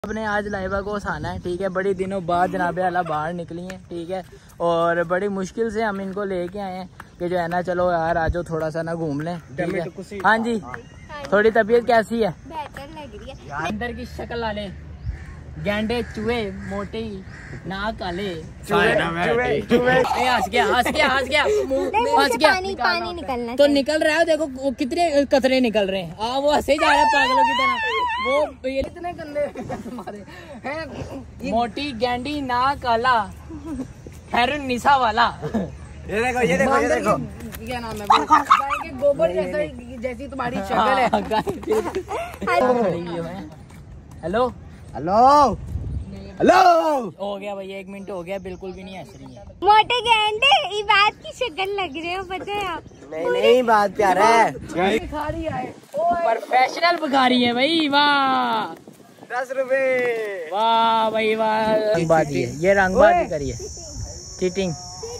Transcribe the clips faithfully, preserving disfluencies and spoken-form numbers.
आपने आज लाइबा को हंसाना है, ठीक है। बड़ी दिनों बाद जनाब आला बाहर निकली हैं, ठीक है। और बड़ी मुश्किल से हम इनको लेके आए हैं कि जो है ना, चलो यार आज थोड़ा सा ना घूम लें, ठीक है। हाँ जी, थोड़ी तबीयत कैसी है? बेहतर लग रही है। अंदर की शक्ल वाले गेंडे चूहे मोटे नाक काले हंस गया हंस गया हंस गया हंस गया पानी पानी निकलना तो निकल रहा है। देखो कितने कतरे निकल रहे हैं। आ वो हंसे जा रहे हैं पागलों की तरह। वो ये इतने गंदे हमारे हैं। मोटी गेंडी नाक काला हैरन निशा वाला। ये देखो ये देखो ये देखो क्या नाम है? गाय के गोबर जैसा जैसी तुम्हारी शक्ल है। हेलो हेलो हेलो हो गया भैया, एक मिनट हो गया, बिल्कुल भी नहीं हंस रही है। मोटे गेंडे ये बात की शक्ल लग रहे हो, पता है आप? नहीं नहीं बात प्यार है। भिखारी आए, प्रोफेशनल भिखारी है भाई। वाह दस रुपए वाह भाई वाह। रंगबाजी है ये, रंगबाजी करिए। चीटिंग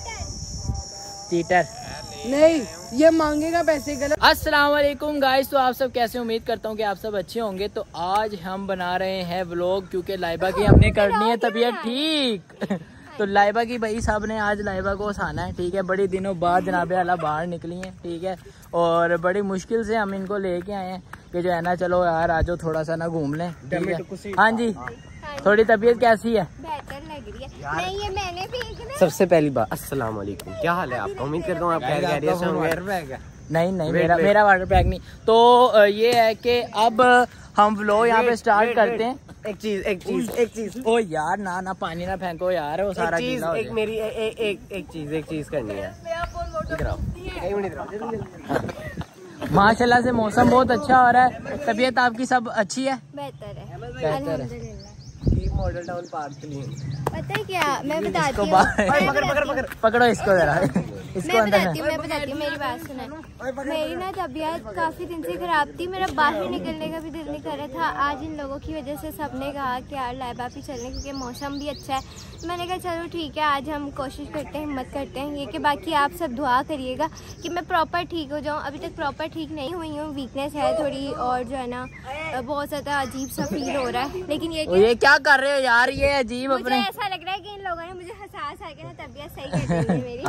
चीटर नहीं, ये मांगेगा पैसे गलत। अस्सलाम वालेकुम गाइस, तो आप सब कैसे? उम्मीद करता हूँ कि आप सब अच्छे होंगे। तो आज हम बना रहे हैं व्लॉग, क्योंकि लाइबा की हमने करनी है तबीयत ठीक। तो लाइबा की भाई साहब ने आज लाइबा को हंसाना है, ठीक है। बड़ी दिनों बाद जनाब आला बाहर निकली हैं, ठीक है। और बड़ी मुश्किल से हम इनको लेके आए हैं कि जो है ना, चलो यार आज थोड़ा सा ना घूम लें, ठीक है। हाँ जी, थोड़ी तबीयत कैसी है? बेहतर लग रही है। नहीं ये मैंने भी एक ना सबसे पहली बात अस्सलाम वालेकुम, क्या हाल है आपका? उम्मीद करता हूँ आप खैरियत से होंगे। नहीं नहीं मेरा मेरा वाटर पैक नहीं। तो ये है कि अब हम व्लॉग यहाँ पे स्टार्ट करते हैं। एक चीज एक चीज एक चीज ओ यार ना ना पानी ना फेंको यार, वो सारा चीज गीला हो एक जाए। मेरी एक एक एक चीज एक चीज करनी है। इधर आओ, एक मिनट इधर आओ। माशाल्लाह से मौसम बहुत अच्छा हो रहा है। तबीयत आपकी सब अच्छी है? बेहतर है, बेहतर है। अल्हम्दुलिल्लाह। मॉडल टाउन पार्क के लिए पता है क्या, मैं बताती इसको हूँ। बाहर- मैं पकड़ पकड़ बताती हूँ। पकड़ पकड़ो इसको जरा, इसको मैं अंदर बताती में। हूँ मैं बताती हूँ मेरी बात सुना। मेरी ना तबीयत काफ़ी दिन से ख़राब थी, मेरा बाहर निकलने का भी दिल नहीं कर रहा था। आज इन लोगों की वजह से सबने कहा कि यार लाइबा भी चलने, क्योंकि मौसम भी अच्छा है। मैंने कहा चलो ठीक है, आज हम कोशिश करते हैं, हिम्मत करते हैं ये कि बाकी आप सब दुआ करिएगा कि मैं प्रॉपर ठीक हो जाऊँ। अभी तक प्रॉपर ठीक नहीं हुई हूँ, वीकनेस है थोड़ी, और जो है ना बहुत ज़्यादा अजीब सा फील हो रहा है। लेकिन ये ये क्या कर रहे हो यार, ये अजीब मुझे अपने। ऐसा लग रहा है कि इन लोगों ने मुझे हंसा हंसा के ना तबीयत सही कर दी है मेरी।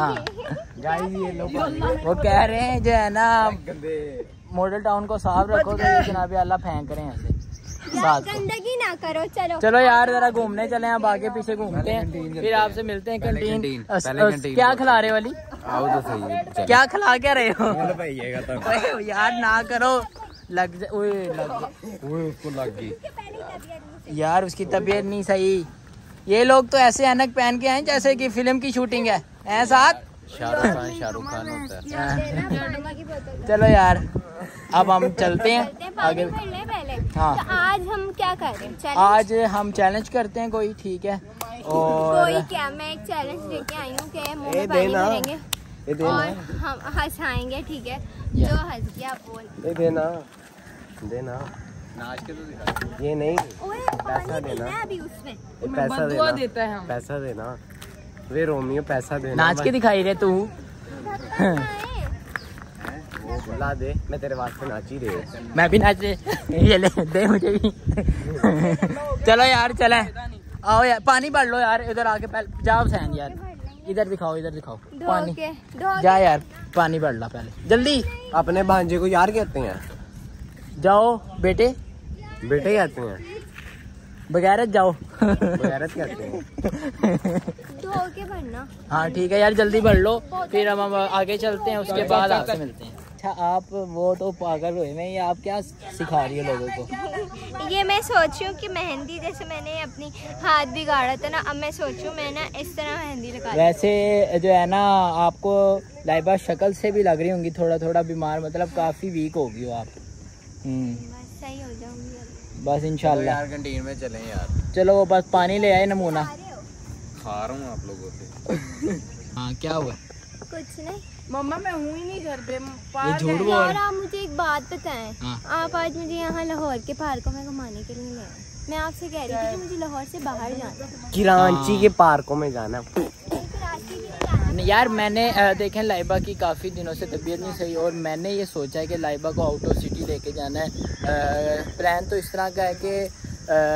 वो कह रहे हैं जो है ना, मॉडल टाउन को साफ रखो, तो ये जनाब आला फेंक रहे हैं ऐसे यार गंदगी ना करो। चलो चलो यार जरा घूमने चले, आप आगे पीछे घूमते हैं, फिर आपसे मिलते हैं। कैंटीन क्या खिला रहे वाली? आओ तो सही। क्या खिला क्या रहे हो? यार ना करो, लग जा। ओए लग जा। ओए उसको लग गई यार, उसकी तबीयत नहीं सही। ये लोग तो ऐसे ऐनक पहन के आए जैसे कि फिल्म की शूटिंग है। ऐ साथ शाहरुख खान शाहरुख खान होता है। चलो यार, अब हम चलते हैं आगे। पहले हाँ। तो आज हम क्या कर रहे हैं? चैलेंज? आज हम चैलेंज करते हैं कोई, ठीक है। और कोई क्या, मैं एक चैलेंज लेके आई हूँ कि मुंह ए, में पानी देना। भरेंगे ये देना और हम हंसाएंगे, ठीक है। जो हंस गया बोल। ये देना देना नाच के तो दिखा। ये नहीं ओए पैसा पानी देना। पीना है अभी उसमें। ये पैसा देना देता है हम। पैसा देना वे रोमियो पैसा देना। नाच के दिखाई रहे तू। वो बुला दे, मैं तेरे वास्ते नाच ही रही। मैं भी नाचे। ये ले दे मुझे भी। चलो यार चले, आओ यार पानी भर लो यार। इधर आके पहले जाओ सैन यार, इधर दिखाओ इधर दिखाओ पानी। धो के धो जा यार पानी भर ला पहले जल्दी। अपने भांजे को यार कहते हैं, जाओ बेटे, बेटे कहते हैं, बगैरत जाओ। बगैरत कहते हैं। धो के भरना। हाँ ठीक है यार, जल्दी भर लो, फिर हम हम आगे चलते हैं, उसके बाद आपसे मिलते हैं। अच्छा आप वो तो पागल हुए में, ये आप क्या सिखा रही है लोगों को? ये मैं सोच रही हूँ कि मेहंदी, जैसे मैंने अपनी हाथ बिगाड़ा था ना, अब मैं सोच रही हूँ मैं ना इस तरह मेहंदी लगा। वैसे जो है ना, आपको लाइबा शक्ल से भी लग रही होंगी थोड़ा थोड़ा बीमार, मतलब काफी वीक होगी हो आप। हम्म बस सही हो जाऊंगी। बस इंशाल्लाह। यार कैंटीन में चलें यार। चलो वो बस पानी ले आए नमूना। खा रहा हूँ आप लोगों से। हाँ क्या हुआ? कुछ नहीं मम्मा, मैं हूँ ही नहीं घर पे। ये झूठ बोल यार, रहे। आप मुझे एक बात बताएं। हाँ। आप आज मुझे यहाँ लाहौर के पार्कों में घुमाने के लिए ले आए। मैं आपसे कह रही थी कि मुझे लाहौर से बाहर जाना है। किरांची के पार्कों में जाना। फिर कराची के लिए जाना है। यार मैंने अ, देखें लाइबा की काफ़ी दिनों से तबीयत नहीं सही, और मैंने ये सोचा है कि लाइबा को आउट ऑफ सिटी लेके जाना है। प्लान तो इस तरह का है कि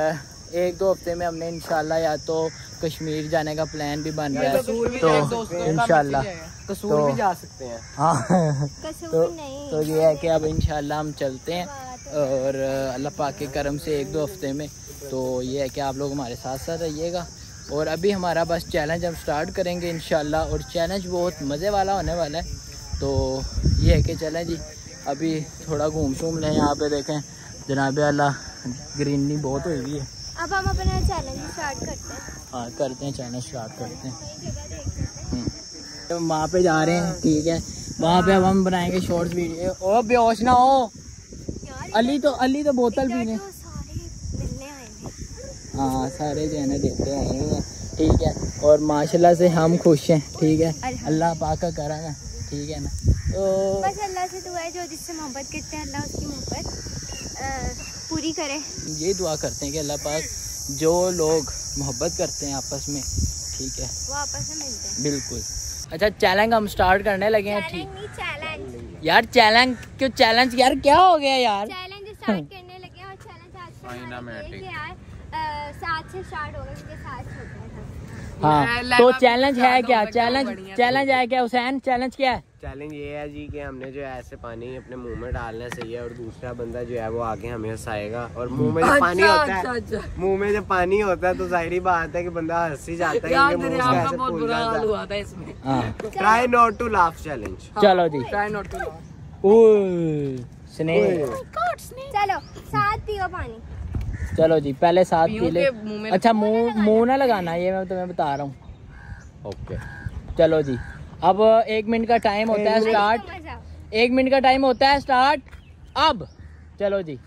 एक दो हफ्ते में हमने इंशाल्लाह या तो कश्मीर जाने का प्लान भी बन रहा है, तो इंशाल्लाह कसूर भी जा सकते हैं। हाँ कसूर तो नहीं। तो ये है कि अब इंशाल्लाह हम चलते हैं और अल्लाह पाक के करम से एक दो हफ्ते में, तो ये है कि आप लोग हमारे साथ साथ रहिएगा। और अभी हमारा बस चैलेंज हम स्टार्ट करेंगे इंशाल्लाह, और चैलेंज बहुत मज़े वाला होने वाला है। तो ये है कि चलें जी, अभी थोड़ा घूम शूम लें। यहाँ पे देखें जनाब अल्लाह ग्रीनरी बहुत हुई हुई है। अब हम अपना चैलेंज स्टार्ट करते हैं। हाँ करते हैं, चैलेंज स्टार्ट करते हैं। तो वहाँ पे जा रहे हैं, ठीक है, वहाँ पे अब हम बनाएंगे शॉर्ट्स वीडियो। ओ बेहोश ना हो, अली तो अली तो बोतल पीने, हाँ सारे जो है ना देते हैं, ठीक है। और माशाल्लाह से हम खुश हैं, ठीक है, अल्लाह पाक का करम है, ठीक है ना। तो बस अल्लाह से दुआ है जो जिससे मोहब्बत करते हैं अल्लाह उसकी मोहब्बत पूरी करे। ये दुआ करते हैं कि अल्लाह पाक जो लोग मोहब्बत करते हैं आपस में, ठीक है, वो आपस में मिलते हैं। बिल्कुल। अच्छा चैलेंज हम स्टार्ट करने लगे हैं, ठीक चैलेंज यार, चैलेंज क्यों चैलेंज यार, क्या हो गया यार? चैलेंज स्टार्ट करने लगे हैं और चैलेंज आज से हमारा ये है कि यार अ, सात से स्टार्ट होगा क्योंकि सात होता है। हाँ तो चैलेंज है क्या? चैलेंज चैलेंज है क्या हुसैन? चैलेंज क्या है? चैलेंज ये है जी कि हमने जो है ऐसे पानी अपने मुंह में डालना सही है, और दूसरा बंदा जो है वो आगे हमें हंसाएगा। और मुंह में जब पानी होता है, मुंह में जब पानी होता है तो जाहिर बात है कि बंदा हंस ही जाता है, क्योंकि मुंह से ऐसे फूल जाता है। Try not to laugh challenge. चलो जी, try not to laugh. Sneh चलो सात पियो पानी। चलो जी, पहले साथ पी ले। मुंह में अच्छा मुंह मुंह ना लगाना, ये मैं तुम्हें बता रहा हूँ। ओके चलो जी, अब एक मिनट का टाइम होता है स्टार्ट, एक मिनट का टाइम होता है स्टार्ट अब। चलो जी,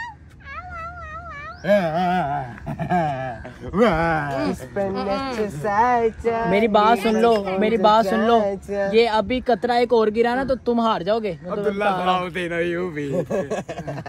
मेरी बात सुन लो, मेरी बात सुन लो, ये अभी कतरा एक और गिरा ना तो तुम हार जाओगे। मैं तुम्हें बता रहा हूँ।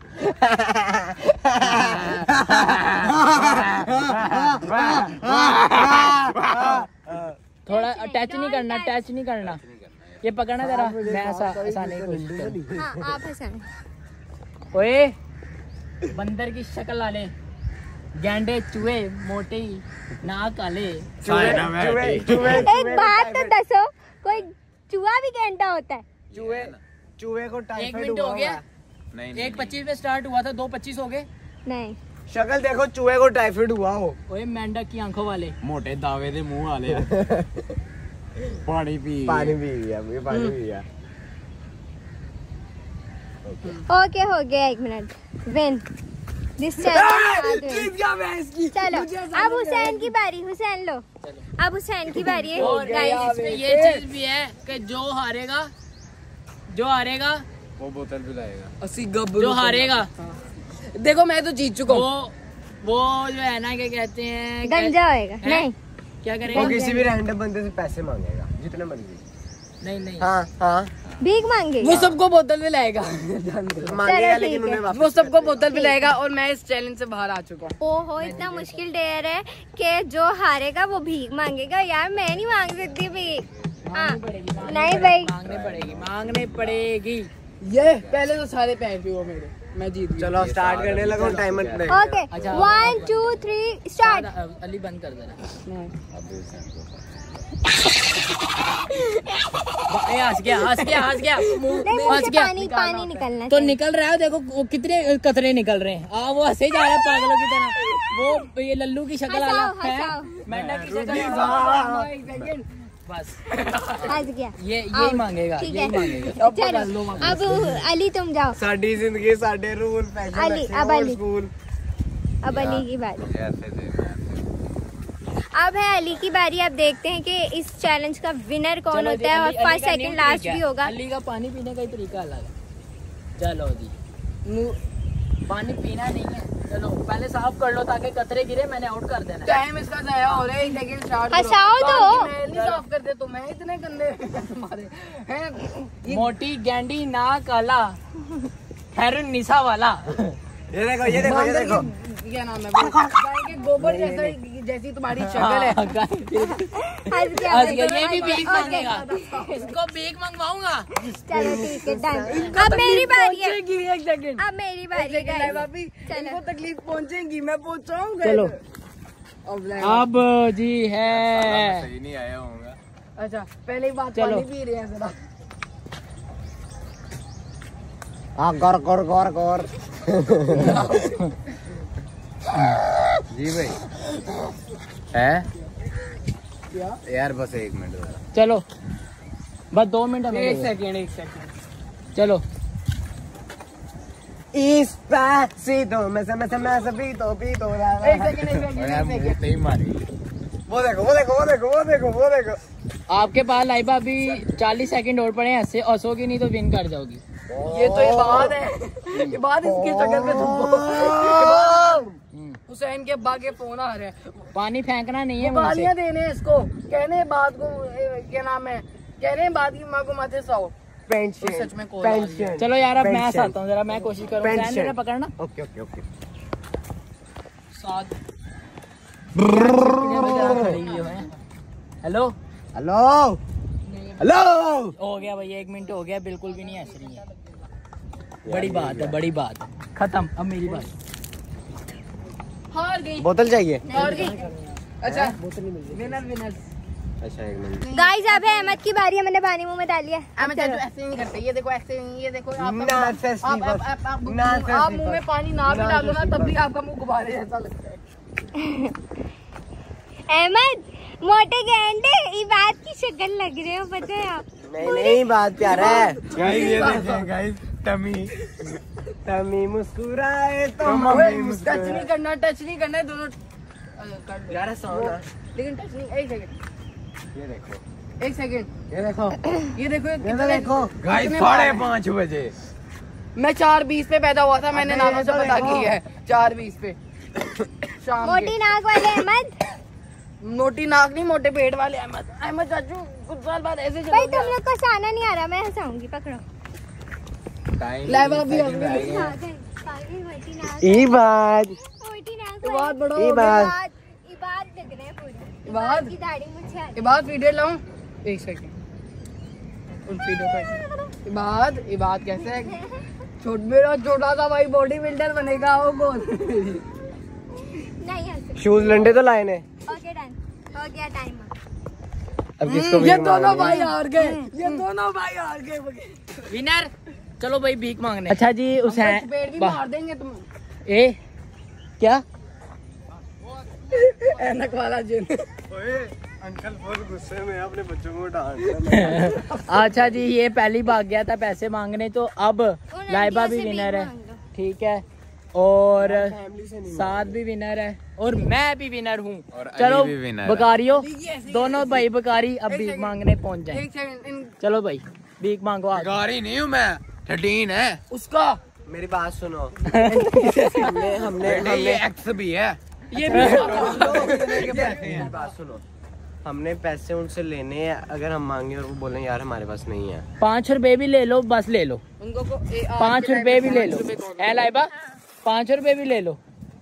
थोड़ा टच नहीं करना, टच नहीं करना, ये पकड़ना जरा, मैं ऐसा हंसाने की कोशिश करूं। हाँ आप हंसाएं। ओए बंदर की शक्ल वाले, गैंडे चूहे मोटे नाक काले। एक बात तो दसो, कोई चूहा भी गेंडा होता है? चूहे चूहे को एक टाइफाइड मिनट हुआ हो गया, नहीं, एक पच्चीस पे स्टार्ट हुआ था, दो पच्चीस हो गए। नहीं शक्ल देखो, चूहे को टाइफाइड हुआ हो। ओए मेंढक की आंखों वाले, मोटे दावे दे मुंह वाले। पानी पी पानी पी लिया, ये पानी पी लिया। ओके हो गया, एक मिनट। Win this challenge. चलो अब हुसैन की बारी, हुसैन लो, अब हुसैन की बारी है। और गाइस इसमें ये चीज भी है कि जो हारेगा, जो हारेगा वो बोतल पिलाएगा। अस्सी गब्बरू जो हारेगा, देखो मैं तो जीत चुका हूँ। वो वो जो है ना, क्या कहते हैं, गंजा होएगा। हैं? नहीं क्या वो करेगा? किसी भी रैंडम बंदे से पैसे मांगेगा, जितने मर्जी। नहीं नहीं, हाँ हाँ भीख मांगे। वो सबको बोतल में लाएगा। मांगेगा, ठीक लेकिन है। उन्हें वापस वो सबको बोतल में लाएगा और मैं इस चैलेंज से बाहर आ चुका हूँ। ओहो इतना मुश्किल डेयर है कि जो हारेगा वो भीख मांगेगा। यार मैं नहीं मांग सकती भीख। हाँ नहीं भाई, मांगने पड़ेगी, मांगने पड़ेगी। ये पहले तो सारे पैसे पियो मेरे, मैं जीत गया। चलो स्टार्ट करने लगा, टाइमर प्ले। ओके अच्छा, one two three start. Ali बंद कर देना। ए, हंस गया, हंस गया, हंस गया, मुंह नहीं मुंह हंस से गया। पानी पानी निकलना तो चाहिए। निकल रहा है, देखो वो कितने कतरे निकल रहे हैं। आ वो हंसे जा रहा है पागलों की तरह। वो ये लल्लू की शक्ल वाला हंसाओ, है, हंसाओ। मेंढक की शक्ल वाला। एक सेकंड, बस हंस गया। ये यही मांगेगा, ठीक यही है। मांगेगा। चलो अब अली तुम जाओ। साडी जिंदगी साडे रूल, फैशन अली, अच्छे, अब old अली। school। अब अली की बारी। अब है अली की बारी। अब देखते हैं कि इस चैलेंज का विनर कौन चलो जी, होता है और अली- अली फर्स्ट का सेकंड न्यू लास्ट तरीका भी है। होगा। अली का पानी पीने का ही तरीका अलग है। चलो जी, पानी पीना नहीं है, चलो पहले साफ कर लो ताकि कतरे गिरे, मैंने आउट कर देना है। टाइम इसका जाया हो रहा है, एक सेकंड स्टार्ट करो। हंसाओ तो। बाकी मैं नहीं साफ करते तो मैं इतने गंदे तुम्हारे हैं। मोटी गैंडी नाक काला, खैर निशा वाला। ये देखो ये देखो ये देखो क्या नाम है गाय के गोबर जैसा जैसी तुम्हारी शक्ल है। हंस गया, ये भी भीख मांगेगा, इसको भीख मंगवाऊंगा। चलो ठीक है डन। अब मेरी बारी है, एक सेकंड अब मेरी बारी है guys। भाभी इनको तकलीफ पहुंचेगी, मैं पहुंचाऊंगा। चलो अब अब जी है। सही नहीं आया होगा। अच्छा पहले ही बात चलो। पानी पी रहे हैं जरा। हाँ गौर गौर गौर गौर जी भाई है क्या यार, बस एक मिनट। चलो बस दो मिनट हमें एक दो। सेकंड एक सेकंड चलो इस पैसीतो में से मैं से मैं से पीतो पीतो एक सेकंड एक सेकंड यार एक मुंह पे ही मारी। वो देखो वो देखो वो देखो वो देखो वो देखो। आपके पास लाइबा अभी चालीस सेकंड और पड़े हैं, ऐसे हंसोगी नहीं तो विन कर जाओगी। ये तो ये बात है, ये बात इसकी शक्ल पे तुमको हुसैन के अब्बा के फोन आ रहे हैं, पानी फेंकना नहीं है मुंह से। गालियां देने हैं इसको, कहने बात को ए, क्या नाम है, कह रहे हैं बात की माँ को माथे सौ पेंशन सच में कॉल आ रही है। पेंशन। चलो यार अब मैं पेंशन। आता हूँ जरा, मैं कोशिश करूँ पेंशन। जरा पकड़ना। Okay okay okay. सात हेलो हेलो हेलो हो गया भैया, एक मिनट हो गया, बिल्कुल भी नहीं हंस रही है। बड़ी बात है, बड़ी बात है। खत्म, अब मेरी बात। हार गई बोतल चाहिए। हार गई। अच्छा विनर विनर। अच्छा एक मिनट। गाइस अब है अहमद की बारी है, मैंने पानी मुंह में डाल लिया। अब मैं चलो। ऐसे नहीं करते, ये देखो ऐसे नहीं, ये देखो आप Nonsense आप people. आप आप आप Nonsense आप people. मुंह में पानी ना भी डालो ना तब भी आपका मुंह गुब्बारे जैसा लगता है। अहमद मोटे गेंडे ये बात की शक्ल लग रहे हो, पता है आप? नहीं नहीं बात प्यारा है। गाइस ये देखिए गाइस, टमी टमी मुस्कुराए तो मम्मी टच नहीं करना, टच नहीं करना है दोनों। अरे, कर दो। यार सो ना। लेकिन टच नहीं। एक सेकंड ये देखो एक सेकंड ये देखो ये देखो ये कितने- देखो गाइस कितने साढ़े बार- पाँच बजे। मैं चार बीस पे पैदा हुआ था, मैंने अबे, नानों से ये तो पता देखो। की है। चार बीस पे शाम मोटी के। नाक वाले अहमद, मोटी नाक नहीं, मोटे पेट वाले अहमद। अहमद चाचू कुछ साल बाद ऐसे भाई चलो। तुम लोग को हंसाना नहीं आ रहा, मैं हंसाऊंगी, पकड़ो। लाइबा भी हंस गई। पागल, पागल, मोटी नाक, ई बात मोटी नाक ये बात वाले। बड़ा ये हो गया। बात इबाद, इबाद लग रहे हैं पूरी। इबाद? की दाढ़ी मुझे आ ये बात वीडियो लाऊं। एक सेकंड उन वीडियो पर ये बात ये बात कैसे है? छोट मेरा छोटा सा भाई बॉडी बिल्डर बनेगा वो कौन? नहीं हंस। शूज लंडे तो लाए ने। ओके डन, हो गया टाइम। अब किसको ये भी दोनों भाई हार गए, ये दोनों भाई हार गए। विनर चलो भाई भीख मांगने। अच्छा जी उसे पेड़ भी मार देंगे तुम। ए क्या ऐनक वाला जिन। अंकल बहुत गुस्से में अपने बच्चों को डांट। अच्छा जी ये पहली भाग गया था पैसे मांगने, तो अब लाइबा भी से भीख विनर है, मांग लो। ठीक है, और फैमिली से नहीं साथ भी विनर है और मैं भी विनर हूँ। और अली चलो भी winner है। बकारियो ऐसे- दोनों भाई बकारी अब भीख सेकंड। मांगने पहुँच जाए। एक सेकंड इन चलो भाई भीख मांगो आप। गाड़ी नहीं हूँ मैं, थर्टीन है उसका मेरी बात सुनो। हमने हमने हमने एक्स भी है। ये भी मेरी बात सुनो, हमने पैसे उनसे लेने हैं, अगर हम मांगे और वो बोले यार हमारे पास नहीं है। पाँच रुपए भी ले लो, बस ले लो, उनको को ए, आज पाँच के रुपए टाइम भी पे ले पाँच लो। रुपए कौन है लाइबा पाँच रुपए भी ले लो।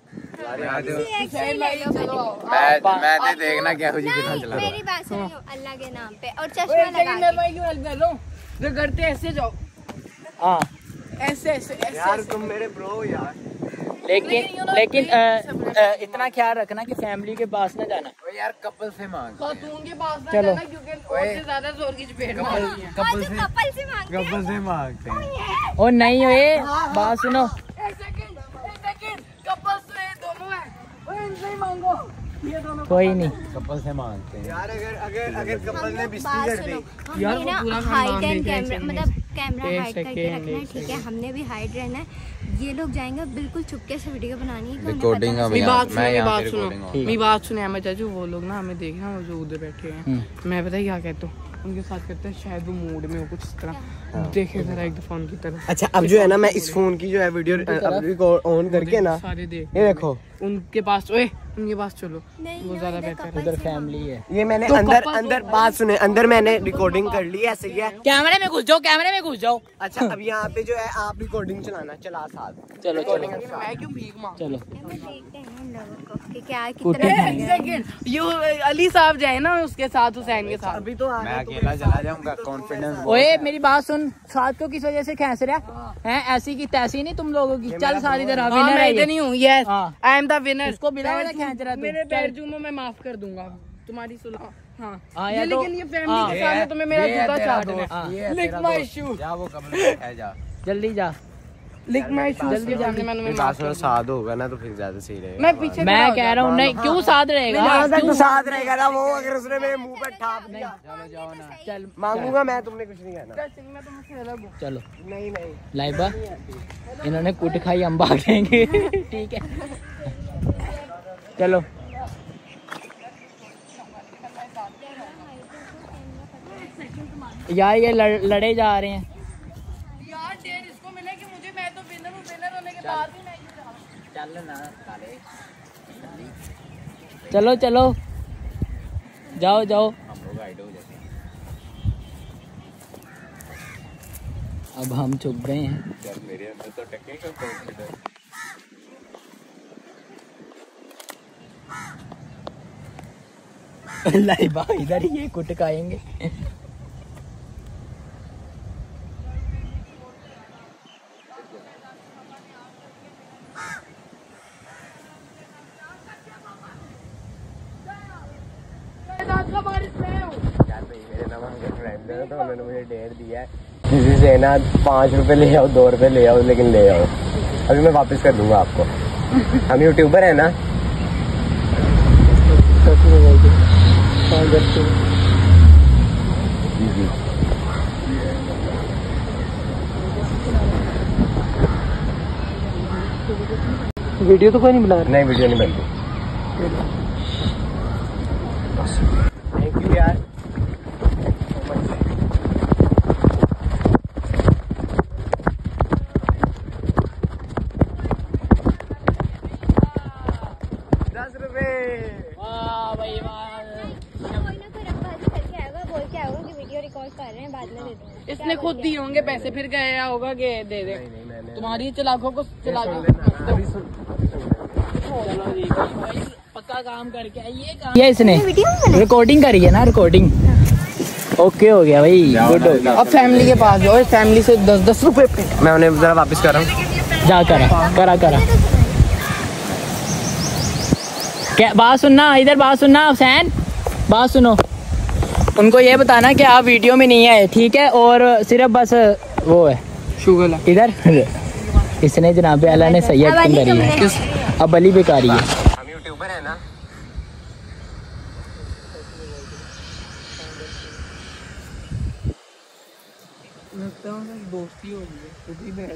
हुसैन भाई चलो आओ। मैं मैं दे देखना क्या कुछ कितना नहीं, चला मेरी बात सुनियो अल्लाह के नाम पे, और ओए, चश्मा एक सेकंड लगा मैं के। भाई की हेल्प कर रहा हूँ। जो करते हैं ऐसे जाओ, हाँ ऐसे ऐसे ऐसे यार ऐसे। तुम मेरे ब्रो यार। लेकिन लेकिन अ, अ, इतना ख्याल रखना कि फैमिली के पास ना जाना। यार कपल से मांग। खातून के पास ना चलो। जाना क्योंकि और से ज्यादा जोर की चपेट मारती है। और जो कपल से मांगते हैं। कपल से मांगते हैं। और नहीं हो ये बात सुनो, एक सेकंड एक सेकंड कपल से दोनों है। ओए इनसे ही मांगो, ये दोनों कोई नहीं। कपल से मांगते हैं यार। अगर अगर अगर कपल ने बात बिस्ती कर दी सुनो, यार, हमने वो पूरा ना खानदान हाइड एंड देख रहे हैं, कैमरा, ऐसे मतलब कैमरा एक हाइड करके सेकेंड, रखना है, एक ठीक है? हमने भी हाइड रहना है। ये लोग जाएंगे बिल्कुल चुपके से वीडियो बनानी है, कि उन्हें रिकॉर्डिंग पता मेरी नहीं बात सुनो, मैं मेरी यहाँ बात पे सुनो, रिकॉर्डिंग ठीक। मेरी बात सुने हमें चाचू, वो लोग ना हमें देख रहे हैं जो उधर बैठे हैं। मैं पता है क्या कहता हूँ, उनके साथ कहते हैं शायद वो मूड में हो कुछ इस तरह। देखे जरा एक फोन की तरफ। अच्छा अब जो है ना मैं इस फोन की जो है वीडियो अभी ऑन करके ना सारे देख, ये देखो उनके पास, ओए उनके पास चलो, वो ज्यादा बेहतर है। उधर फैमिली है। ये मैंने अंदर अंदर बात सुने, अंदर मैंने रिकॉर्डिंग कर ली है, सही है। कैमरे में घुस जाओ, कैमरे में घुस जाओ। अच्छा अब यहाँ पे जो है आप रिकॉर्डिंग चलाना, चला साथ। चलो चलो मैं क्यों भीख मांग, चलो। देखते हैं इन लोगों को कि क्या कुटे कितना यो अली साहब जाए ना उसके साथ, हुसैन के साथ। अभी तो मैं अकेला चला जाऊंगा, कॉन्फिडेंस। ओए मेरी बात सुन, साथ को किस वजह से खेस रहा है? ऐसी की तैसी नहीं तुम लोगों की। चल सारी तरह हाँ, मैं इधर नहीं हूँ, यस हाँ। I am the winner. उसको बिना वजह खींच रहा तू। मेरे चल। बेडरूम में मैं माफ कर दूंगा तुम्हारी सुलह। हाँ हाँ, ये या तो- लेकिन ये फैमिली हाँ। के सामने तुम्हें मेरा जूता चाट दो। हाँ, लिक माय शू, जा वो कमरे में है, जा। जल्दी जा। Lick my shoe. जल्दी जाने मैंने मैं माफ कर साथ होगा ना तो फिर ज्यादा सही रहेगा। मैं पीछे मैं कह रहा हूँ नहीं, क्यों साथ रहेगा? तक साथ रहेगा ना वो, अगर उसने मेरे मुंह पे ठाप दिया चलो जाओ ना। चल मांगूंगा मैं, तुमने कुछ नहीं कहना। मैं तुमसे अलग हूँ। चलो नहीं नहीं लाइबा, इन्होंने कुट खाई, हम भाग जाएंगे। ठीक है चलो। यार ये लड़, लड़े जा रहे हैं। यार डेढ़ इसको मिले कि मुझे, मैं तो विनर हूँ, विनर होने के बाद भी मैं चल ना साले। चलो चलो जाओ जाओ। हम लोग आइड हो जाते हैं। अब हम चुप गए हैं। चल मेरे अंदर तो टकेगा कॉन्फिडेंस। लाइबा इधर ही ये कुट खाएंगे। यार नहीं, मेरे ना वहाँ के फ्रेंड है तो उन्होंने मुझे डेढ़ दिया है, किसी से ना पाँच रुपए ले आओ, दो रुपए ले आओ, लेकिन ले आओ। अभी मैं वापस कर दूंगा आपको। हम यूट्यूबर है ना। जी जी वीडियो तो कोई नहीं बना नहीं, वीडियो नहीं बनती। थैंक यू यार। दस रुपए। वाह भाई वाह। कोई ना कोई रखवाली करके आएगा, बोल के आएगा कि वीडियो रिकॉर्ड कर रहे हैं, बाद में दे दूंगा। इसने खुद दिए होंगे पैसे, फिर गया होगा कि दे दे। नहीं नहीं मैंने तुम्हारी चलाकों को चलाकों अभी सुन चलो जी भाई, पक्का काम करके ये काम ये इसने रिकॉर्डिंग करी है ना, रिकॉर्डिंग ओके हो गया भाई, गुड हो गया। अब फैमिली के पास जाओ, फैमिली से दस दस रुपए पे। मैं उन्हें जरा वापस कर रहा हूँ। जा करा करा करा क्या बात सुनना, इधर बात सुनना हुसैन, बात सुनो। उनको ये बताना कि आप वीडियो में नहीं आए, ठीक है? और सिर्फ बस वो है शुगर इधर इसने जनाब अल्लाह ने सही एक्टिंग करी है। अब अली बेकारी है। हम यूट्यूबर है ना। दोस्ती हो गई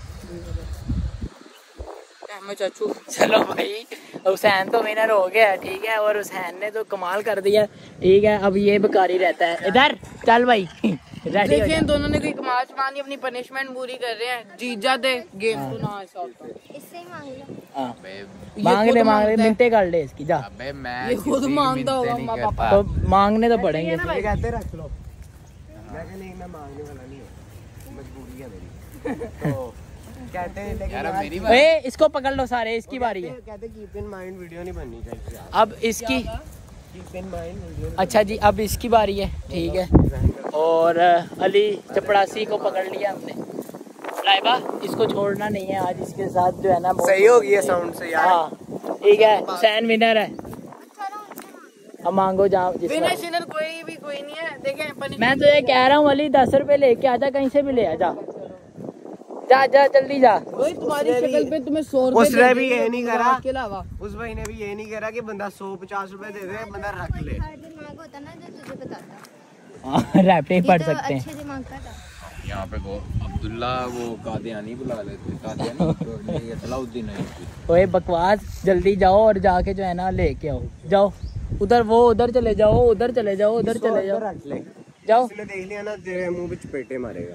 चाचू। चलो भाई हुसैन तो विनर हो गया, ठीक है? और हुसैन ने तो कमाल कर दिया, ठीक है? अब ये बेकारी रहता है। इधर चल भाई रेडी हो देखिए जा। दोनों ने कोई कमाल मानी, अपनी पनिशमेंट पूरी कर रहे हैं। जीजा दे गेम तो ना ऐसा होता। इससे ही मांग लो। हाँ अबे मांग खुद ले मांग ले, मांगता है। मिनटे कर ले इसकी, जा। अबे मैं ये खुद किसी की मांगता होगा मिन्नतें नहीं माँ करता। तो मांगने तो पड़ेंगे। ये कहते रख लो। मैं कहा नहीं, मैं मांगने वाला नहीं हूँ, मजबूरी है मेरी। तो कहते हैं लेकिन यार अब यार मेरी बात। ए, इसको पकड़ लो सारे, इसकी बारी है। कहते कीप इन माइंड वीडियो नहीं बननी चाहिए यार। अब इसकी कीप इन माइंड वीडियो। अच्छा जी, अब इसकी बारी है, ठीक है? और अ, अली चपड़ासी को पकड़ लिया हमने। लाइबा इसको छोड़ना नहीं है आज, इसके साथ जो है ना बहुत- सही हो गया साउंड से यार। हाँ ठीक है, हुसैन विनर है। अब मांगो जाओ जिस विनर बार। शिनर कोई भी कोई नहीं है। देखें पनिशमेंट मैं तो ये कह रहा हूँ अली, दस रुपए लेके आजा, कहीं से भी ले आजा, जा जा जल्दी जा। वही तुम्हारी शक्ल पे तुम्हें सौ उसने भी ये नहीं करा, के अलावा उस भाई ने भी ये नहीं करा कि बंदा सौ पचास रुपए दे दे, बंदा रख ले। हर दिमाग होता ना जो तुझे बताता। हाँ, रैपटिंग ये पढ़ तो सकते हैं। अच्छे दिमाग का था। यहाँ पे वो अब्दुल्ला वो कादियानी बुला लेते, कादियानी ये सलाउद्दीन है। ओए बकवास, जल्दी जाओ और जाके जो है ना लेके आओ, जाओ उधर, वो उधर चले जाओ, उधर चले जाओ, उधर चले जाओ, रख ले। जाओ। इसने देख लिया ना तेरे मुंह पे चपेटे मारेगा।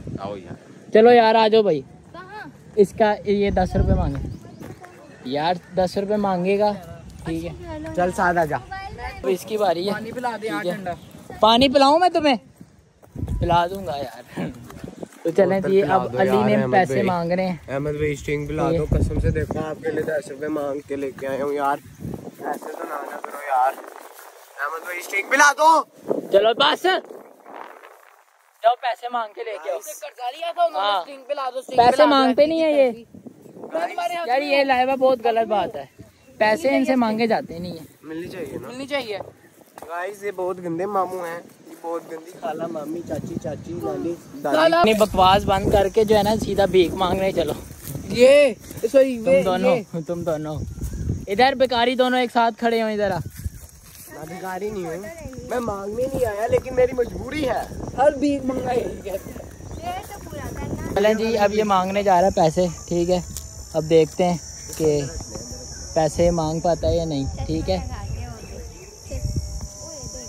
आओ यार। चलो यार आ जाओ भाई। कहाँ? इसका ये दस रुपए मांगे यार, दस रुपए मांगेगा ठीक है। चलो चल साथ आ जा। अब इसकी बारी है। पानी पिला दे यार ठीक है। ठंडा। पानी पिलाऊं मैं तुम्हें? पिला दूंगा यार। तो चलें जी, पिला अब दो अली यार, ने अहमद पैसे भाई। मांग रहे हैं। अहमद भाई स्टिंग पिला दो, कसम से देखो आपके लिए दस रुपए मांग के लेके आया हूँ यार, ऐसे तो ना ना करो यार। अहमद भाई स्टिंग पिला दो। चलो बस जाओ पैसे मांग के लेके आओ। कर्जा लिया था उन्होंने, हाँ। स्टिंग पिला दो, स्टिंग पैसे पिला दो, मांगते ऐसी नहीं है की ये तैसी। यार, ये लाइबा बहुत गलत बात है। पैसे इनसे मांगे जाते नहीं है। मिलनी चाहिए ना मिलनी चाहिए। गाइस, ये बहुत गंदे मामू हैं, ये बहुत गंदी खाला, मामी, चाची, चाची, नानी, दादी। अपनी बकवास बंद करके जो है ना सीधा भीख मांगने चलो। ये सॉरी तुम दोनों तुम दोनों इधर बेकारी दोनों एक साथ खड़े हो इधर। मैं भिखारी नहीं हूँ, मैं मांगने नहीं आया, लेकिन मेरी मजबूरी है। हर भीख मंगाई कहते हैं। ये तो पूरा करना। चलें जी, अब ये मांगने जा रहा है पैसे, ठीक है। अब देखते हैं कि पैसे मांग पाता है या नहीं, ठीक है। लगाते होंगे। चल, ओए देख।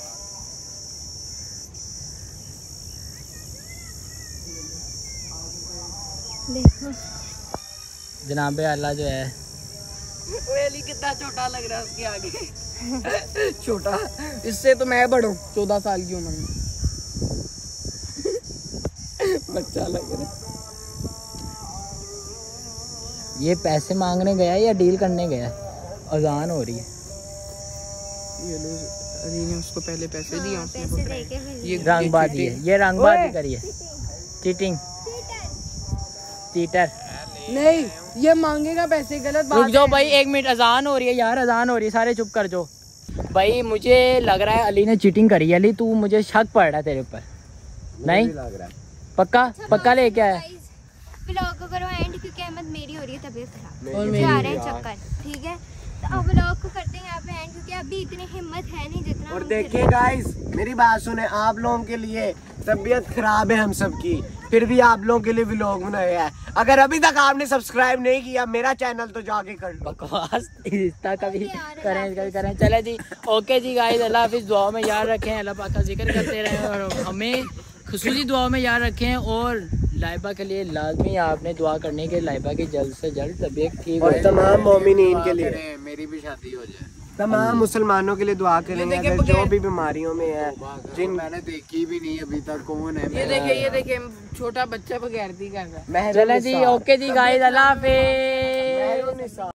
देखो जनाबे आला जो है वेली कितना छोटा लग रहा है उसके आगे। छोटा, इससे तो मैं बड़ा हूँ, चौदह साल की उम्र में। बच्चा लग रहा है। ये पैसे मांगने गया है या डील करने गया है? अजान हो रही है। ये लो, अली ने उसको पहले पैसे दिए, हाँ, उसने पैसे पकड़ाए। दे के फिर ये रंगबाजी है, ये रंगबाजी करी है। Cheating, cheater. नहीं, ये मांगेगा पैसे, गलत बात रुक जाओ है। भाई, एक मिनट, अजान हो रही है यार, अजान हो रही है, सारे चुप कर जाओ। भाई मुझे लग रहा है अली ने चीटिंग करी है। अली तू, मुझे शक पड़ रहा है तेरे ऊपर। नहीं लग रहा है पक्का पक्का लेके आया। व्लॉग को करो एंड, क्योंकि अहमद मेरी हो रही है तबीयत खराब, और मुझे मेरी आ रहे हैं यार। चक्कर, ठीक है। तो अब व्लॉग को करते हैं यहाँ पे एंड, क्योंकि अभी इतनी हिम्मत है नहीं जितना और हम देखिए गाइस, मेरी बात सुने, आप लोगों के लिए तबीयत खराब है हम सबकी, फिर भी आप लोगों के लिए व्लॉग बनाया है। अगर अभी तक आपने सब्सक्राइब नहीं किया मेरा चैनल, तो जाके कर लो। बकवास इतना कभी करें कभी करें। चले जी, ओके जी गाइस, अल्लाह हाफिज़। दुआ में याद रखें, अल्लाह पाक का जिक्र करते रहें और हमें खुसूसी दुआ में याद रखें। और लाइबा के लिए लाजमी आपने दुआ करनी कि लाइबा की जल्द से जल्द तबीयत ठीक हो और तमाम मोमिनीन के लिए, करें, मेरी भी शादी हो जाए। तमाम मुसलमानों के लिए दुआ करेंगे, देखिए अगर जो बगैर- भी बीमारियों में है, जिन मैंने देखी भी नहीं अभी तक, कौन है? ये देखिए, ये देखिए, छोटा बच्चा बगैरती कर रहा है। महरून चले जी, निसा। ओके जी गाइस, अल्लाह हाफिज़। महरून निसा।